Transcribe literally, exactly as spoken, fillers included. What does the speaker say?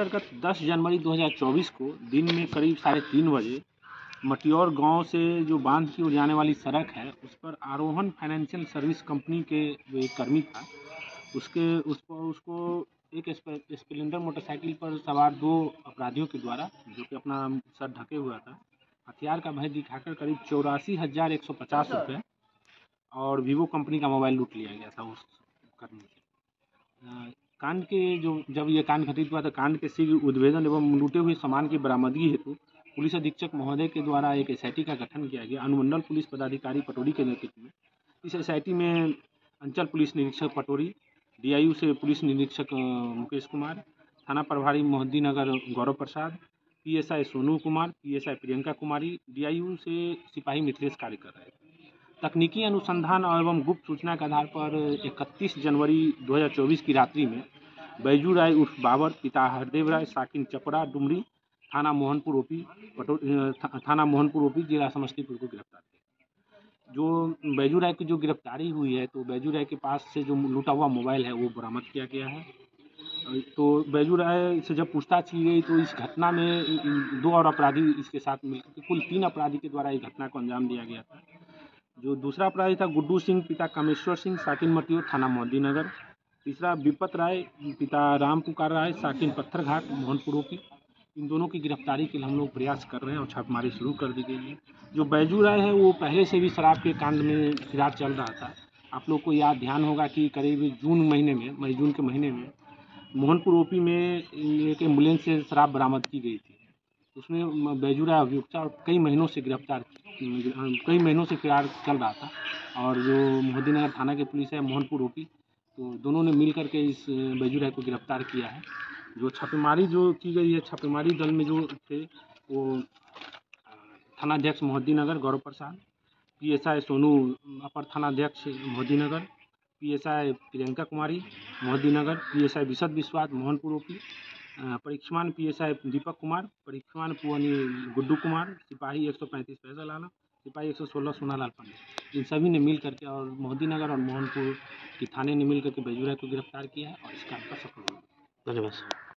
अंतर्गत दस जनवरी दो हज़ार चौबीस को दिन में करीब साढ़े तीन बजे मटियौर गांव से जो बांध की ओर जाने वाली सड़क है उस पर आरोहन फाइनेंशियल सर्विस कंपनी के जो एक कर्मी था उसके उस पर उसको एक स्प्लेंडर मोटरसाइकिल पर सवार दो अपराधियों के द्वारा, जो कि अपना सर ढके हुआ था, हथियार का भय दिखाकर करीब चौरासी हज़ार एक सौ पचास रुपये और वीवो कंपनी का मोबाइल लूट लिया गया था उस कर्मी से। कांड के जो जब ये कांड घटित हुआ था, कांड के शीघ्र उद्भेदन एवं लूटे हुए सामान की बरामदगी हेतु पुलिस अधीक्षक महोदय के द्वारा एक एस आई टी का गठन किया गया। अनुमंडल पुलिस पदाधिकारी पटोरी के नेतृत्व में इस एस आई टी में अंचल पुलिस निरीक्षक पटोरी, डी आई यू से पुलिस निरीक्षक मुकेश कुमार, थाना प्रभारी Mohiuddinnagar Gaurav Prasad, P S I Sonu Kumar, P S I Priyanka Kumari, D I U से सिपाही मिथिलेश कार्य कर रहे थे। तकनीकी अनुसंधान एवं गुप्त सूचना के आधार पर इकतीस जनवरी दो हज़ार चौबीस की रात्रि में बैजू राय उर्फ बाबर, पिता हरदेव राय, साकिन चपड़ा डुमरी, थाना मोहनपुर ओपी पटो थाना मोहनपुर ओपी जिला समस्तीपुर को गिरफ्तार किया। जो बैजू राय की जो गिरफ्तारी हुई है, तो बैजू राय के पास से जो लूटा हुआ मोबाइल है वो बरामद किया गया है। तो बैजू राय से जब पूछताछ की गई तो इस घटना में दो और अपराधी इसके साथ मिलकर कुल तीन अपराधी के द्वारा इस घटना को अंजाम दिया गया था। जो दूसरा अपराधी था गुड्डू सिंह, पिता कामेश्वर सिंह, साकिन मटियोर, थाना मोहद्दीनगर। तीसरा विपत राय, पिता राम पुकार राय, साकिन पत्थर घाट, मोहनपुर ओपी। इन दोनों की गिरफ्तारी के लिए हम लोग प्रयास कर रहे हैं और छापेमारी शुरू कर दी गई है। जो बैजू राय है वो पहले से भी शराब के कांड में फिरार चल रहा था। आप लोग को याद ध्यान होगा कि करीब जून महीने में मई जून के महीने में मोहनपुर ओपी में एक एम्बुलेंस से शराब बरामद की गई थी। उसमें बैजू राय अभियुक्त और कई महीनों से गिरफ्तार कई महीनों से फिरार चल रहा था। और जो मोहद्दीनगर थाना की पुलिस है मोहनपुर ओपी, तो दोनों ने मिल करके इस बैजू राय को गिरफ्तार किया है। जो छापेमारी जो की गई है, छापेमारी दल में जो थे वो थानाध्यक्ष Mohiuddinnagar Gaurav Prasad, P S I Sonu अपर थानाध्यक्ष Mohiuddinnagar, P S I Priyanka Kumari Mohiuddinnagar, P S I Vishad Vishwas Mohanpur OP, परीक्षमान P S I Deepak Kumar, परीक्षमान पुअनी गुड्डू कुमार, सिपाही एक सौ पैंतीस फैसल आलम, सिपाही एक सौ सोलह सोनालाल पांडे, इन सभी ने मिल करके और मोहद्दीनगर और मोहनपुर की थाने ने मिल करके बैजू राय को गिरफ्तार किया है और इस काम का सफल हुआ। धन्यवाद।